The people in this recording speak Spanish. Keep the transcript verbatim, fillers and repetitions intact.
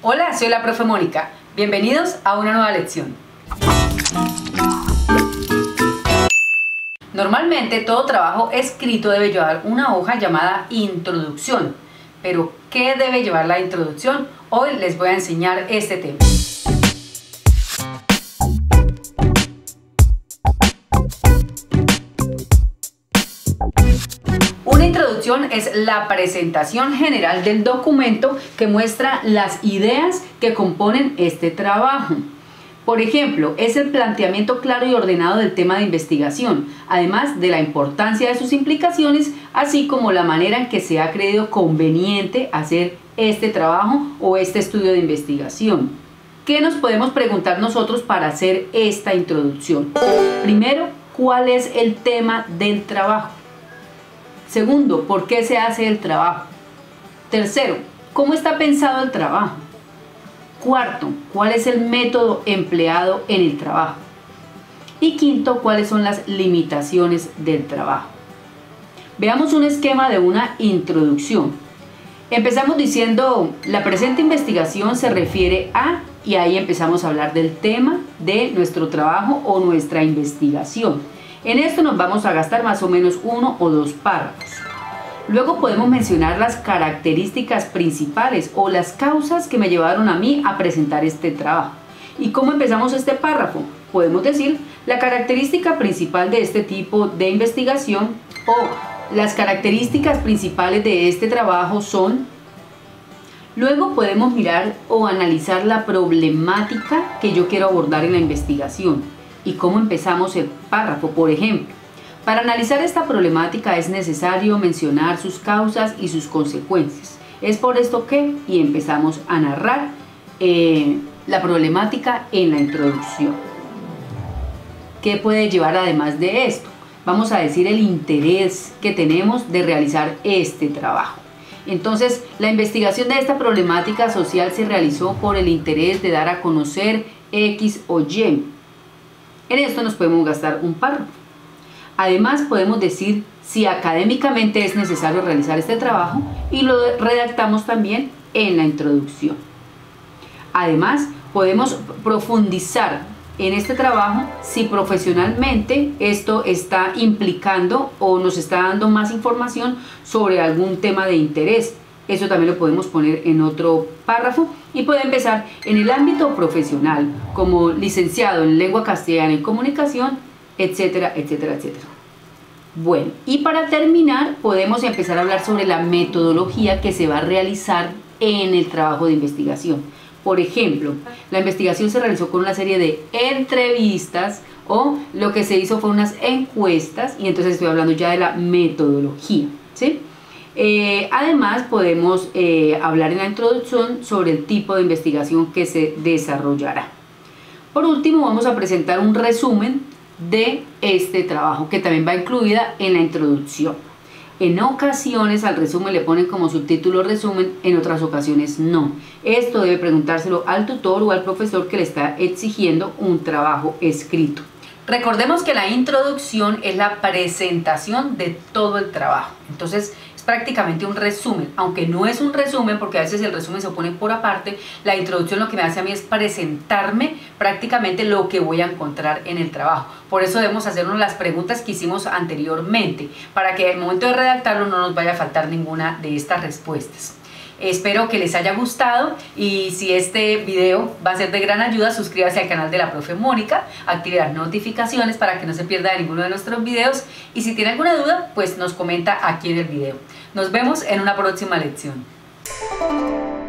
Hola, soy la profe Mónica. Bienvenidos a una nueva lección. Normalmente todo trabajo escrito debe llevar una hoja llamada introducción. Pero, ¿qué debe llevar la introducción? Hoy les voy a enseñar este tema. Una introducción es la presentación general del documento que muestra las ideas que componen este trabajo. Por ejemplo, es el planteamiento claro y ordenado del tema de investigación, además de la importancia de sus implicaciones, así como la manera en que se ha creído conveniente hacer este trabajo o este estudio de investigación. ¿Qué nos podemos preguntar nosotros para hacer esta introducción? Primero, ¿cuál es el tema del trabajo? Segundo, ¿por qué se hace el trabajo? Tercero, ¿cómo está pensado el trabajo? Cuarto, ¿cuál es el método empleado en el trabajo? Y quinto, ¿cuáles son las limitaciones del trabajo? Veamos un esquema de una introducción. Empezamos diciendo, la presente investigación se refiere a, y ahí empezamos a hablar del tema de nuestro trabajo o nuestra investigación. En esto nos vamos a gastar más o menos uno o dos párrafos. Luego podemos mencionar las características principales o las causas que me llevaron a mí a presentar este trabajo. ¿Y cómo empezamos este párrafo? Podemos decir, la característica principal de este tipo de investigación o las características principales de este trabajo son. Luego podemos mirar o analizar la problemática que yo quiero abordar en la investigación. ¿Y cómo empezamos el párrafo? Por ejemplo, para analizar esta problemática es necesario mencionar sus causas y sus consecuencias. Es por esto que, y empezamos a narrar eh, la problemática en la introducción. ¿Qué puede llevar además de esto? Vamos a decir el interés que tenemos de realizar este trabajo. Entonces, la investigación de esta problemática social se realizó por el interés de dar a conocer X o Y. En esto nos podemos gastar un párrafo. Además podemos decir si académicamente es necesario realizar este trabajo y lo redactamos también en la introducción. Además podemos profundizar en este trabajo si profesionalmente esto está implicando o nos está dando más información sobre algún tema de interés. Eso también lo podemos poner en otro párrafo y puede empezar en el ámbito profesional como licenciado en lengua castellana y comunicación, etcétera, etcétera, etcétera. Bueno, y para terminar podemos empezar a hablar sobre la metodología que se va a realizar en el trabajo de investigación. Por ejemplo, la investigación se realizó con una serie de entrevistas o lo que se hizo fue unas encuestas y entonces estoy hablando ya de la metodología, ¿sí? Eh, además podemos eh, hablar en la introducción sobre el tipo de investigación que se desarrollará. Por último vamos a presentar un resumen de este trabajo que también va incluida en la introducción. En ocasiones al resumen le ponen como subtítulo resumen, en otras ocasiones no. Esto debe preguntárselo al tutor o al profesor que le está exigiendo un trabajo escrito. Recordemos que la introducción es la presentación de todo el trabajo. Entonces es prácticamente un resumen, aunque no es un resumen porque a veces el resumen se pone por aparte. La introducción lo que me hace a mí es presentarme prácticamente lo que voy a encontrar en el trabajo. Por eso debemos hacernos las preguntas que hicimos anteriormente, para que al momento de redactarlo no nos vaya a faltar ninguna de estas respuestas. Espero que les haya gustado y si este video va a ser de gran ayuda, suscríbase al canal de la profe Mónica, active las notificaciones para que no se pierda de ninguno de nuestros videos y si tiene alguna duda, pues nos comenta aquí en el video. Nos vemos en una próxima lección.